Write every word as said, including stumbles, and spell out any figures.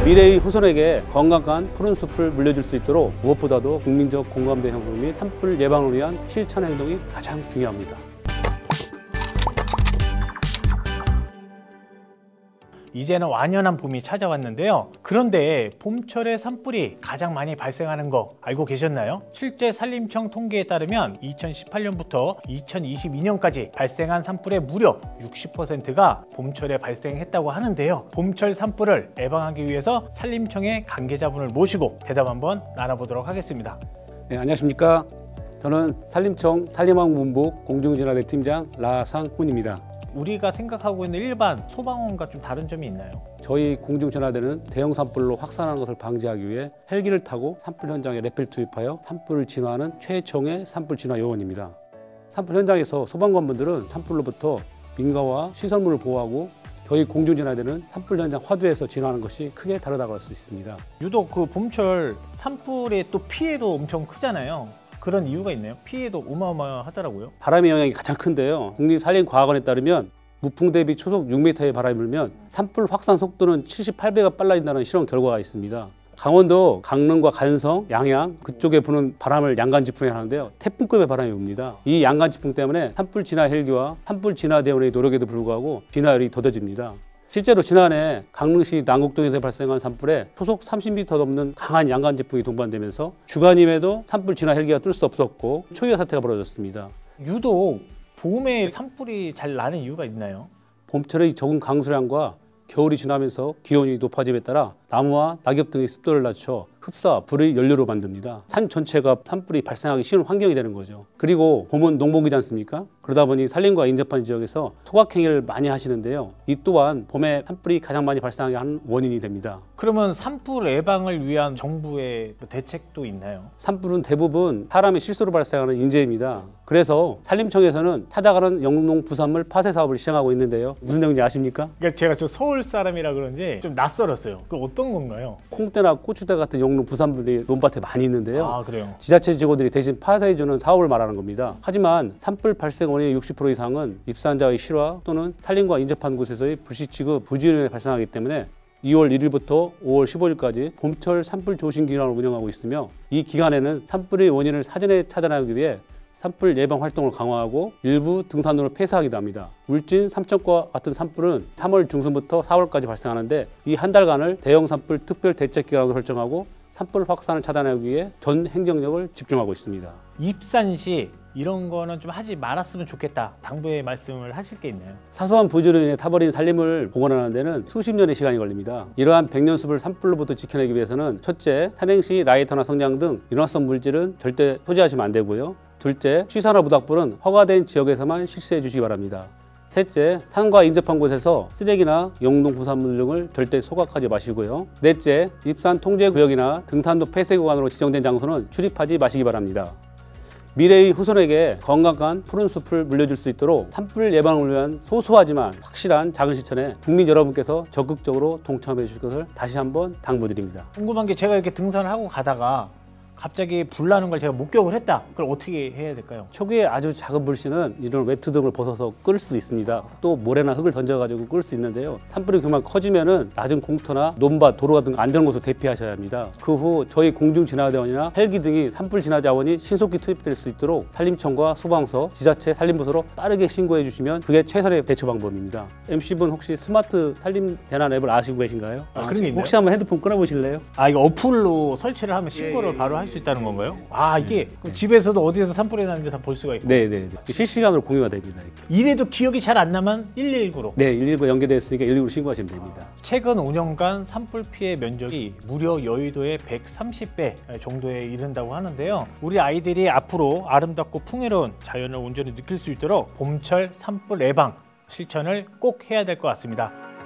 미래의 후손에게 건강한 푸른 숲을 물려줄 수 있도록 무엇보다도 국민적 공감대 형성 및 산불 예방을 위한 실천 행동이 가장 중요합니다. 이제는 완연한 봄이 찾아왔는데요. 그런데 봄철에 산불이 가장 많이 발생하는 거 알고 계셨나요? 실제 산림청 통계에 따르면 이천십팔 년부터 이천이십이 년까지 발생한 산불의 무려 육십 퍼센트가 봄철에 발생했다고 하는데요. 봄철 산불을 예방하기 위해서 산림청의 관계자분을 모시고 대답 한번 나눠보도록 하겠습니다. 네, 안녕하십니까. 저는 산림청 산림환경본부 공중진화대 팀장 라상훈입니다. 우리가 생각하고 있는 일반 소방원과 좀 다른 점이 있나요? 저희 공중진화대는 대형 산불로 확산하는 것을 방지하기 위해 헬기를 타고 산불 현장에 레펠 투입하여 산불을 진화하는 최총의 산불 진화 요원입니다. 산불 현장에서 소방관분들은 산불로부터 민가와 시설물을 보호하고 저희 공중진화대는 산불 현장 화두에서 진화하는 것이 크게 다르다고 할 수 있습니다. 유독 그 봄철 산불의 또 피해도 엄청 크잖아요. 그런 이유가 있나요? 피해도 어마어마하더라고요. 바람의 영향이 가장 큰데요. 국립산림과학원에 따르면 무풍 대비 초속 육 미터의 바람이 불면 산불 확산 속도는 칠십팔 배가 빨라진다는 실험 결과가 있습니다. 강원도 강릉과 간성, 양양 그쪽에 부는 바람을 양간지풍이라고 하는데요. 태풍급의 바람이 붑니다. 이 양간지풍 때문에 산불 진화 헬기와 산불 진화 대원의 노력에도 불구하고 진화율이 더뎌집니다. 실제로 지난해 강릉시 남곡동에서 발생한 산불에 초속 삼십 미터 넘는 강한 양간지풍이 동반되면서 주간임에도 산불 진화 헬기가 뜰 수 없었고 초유의 사태가 벌어졌습니다. 유독 봄에 산불이 잘 나는 이유가 있나요? 봄철의 적은 강수량과 겨울이 지나면서 기온이 높아짐에 따라 나무와 낙엽 등의 습도를 낮춰 흡사 불의 연료로 만듭니다. 산 전체가 산불이 발생하기 쉬운 환경이 되는 거죠. 그리고 봄은 농복이지 않습니까? 그러다 보니 산림과 인접한 지역에서 소각행위를 많이 하시는데요. 이 또한 봄에 산불이 가장 많이 발생하게 하는 원인이 됩니다. 그러면 산불 예방을 위한 정부의 대책도 있나요? 산불은 대부분 사람의 실수로 발생하는 인재입니다. 그래서 산림청에서는 찾아가는 영농 부산물 파쇄 사업을 시행하고 있는데요. 무슨 내용인지 아십니까? 그러니까 제가 저 서울 사람이라 그런지 좀 낯설었어요. 그 어떤 건가요? 콩대나 고추대 같은 영농 부산물이 논밭에 많이 있는데요. 아, 그래요? 지자체 지자체 직원들이 대신 파쇄해주는 사업을 말하는 겁니다. 하지만 산불 발생 원인의 육십 퍼센트 이상은 입산자의 실화 또는 산림과 인접한 곳에서의 불시 취급, 부지런에 발생하기 때문에 이월 일일부터 오월 십오일까지 봄철 산불 조심 기간을 운영하고 있으며 이 기간에는 산불의 원인을 사전에 차단하기 위해 산불 예방 활동을 강화하고 일부 등산로를 폐쇄하기도 합니다. 울진, 삼천과 같은 산불은 삼월 중순부터 사월까지 발생하는데 이 한 달간을 대형 산불 특별 대책 기간으로 설정하고 산불 확산을 차단하기 위해 전 행정력을 집중하고 있습니다. 입산 시 이런 거는 좀 하지 말았으면 좋겠다. 당부의 말씀을 하실 게 있나요? 사소한 부지로 인해 타버린 산림을 복원하는 데는 수십 년의 시간이 걸립니다. 이러한 백년숲을 산불로부터 지켜내기 위해서는 첫째, 산행시 라이터나 성냥 등 인화성 물질은 절대 소지하시면 안 되고요. 둘째, 취사나 부닥불은 허가된 지역에서만 실시해 주시기 바랍니다. 셋째, 산과 인접한 곳에서 쓰레기나 영농 부산물 등을 절대 소각하지 마시고요. 넷째, 입산 통제구역이나 등산로 폐쇄 구간으로 지정된 장소는 출입하지 마시기 바랍니다. 미래의 후손에게 건강한 푸른 숲을 물려줄 수 있도록 산불 예방을 위한 소소하지만 확실한 작은 실천에 국민 여러분께서 적극적으로 동참해 주실 것을 다시 한번 당부드립니다. 궁금한 게 제가 이렇게 등산을 하고 가다가 갑자기 불 나는 걸 제가 목격을 했다. 그걸 어떻게 해야 될까요? 초기에 아주 작은 불씨는 이런 외투 등을 벗어서 끌 수 있습니다. 또 모래나 흙을 던져가지고 끌 수 있는데요. 산불이 그만 커지면은 낮은 공터나 논밭, 도로 같은 안전 곳으로 대피하셔야 합니다. 그 후 저희 공중진화대원이나 헬기 등이 산불 진화 자원이 신속히 투입될 수 있도록 산림청과 소방서, 지자체 산림부서로 빠르게 신고해 주시면 그게 최선의 대처 방법입니다. 엠씨분 혹시 스마트 산림 대난 앱을 아시고 계신가요? 아, 그런 게 있나요? 혹시 한번 핸드폰 끊어보실래요? 아, 이거 어플로 설치를 하면 신고를 예, 예, 바로 할 예. 수 있다는 건가요? 아, 이게 그럼 집에서도 어디에서 산불이 나는지 다 볼 수가 있고. 네네. 실시간으로 공유가 됩니다. 이렇게. 이래도 기억이 잘 안 나면 일일구로. 네, 일일구 연계되어 있으니까 일일구로 신고하시면 됩니다. 최근 오 년간 산불 피해 면적이 무려 여의도의 백삼십 배 정도에 이른다고 하는데요. 우리 아이들이 앞으로 아름답고 풍요로운 자연을 온전히 느낄 수 있도록 봄철 산불 예방 실천을 꼭 해야 될 것 같습니다.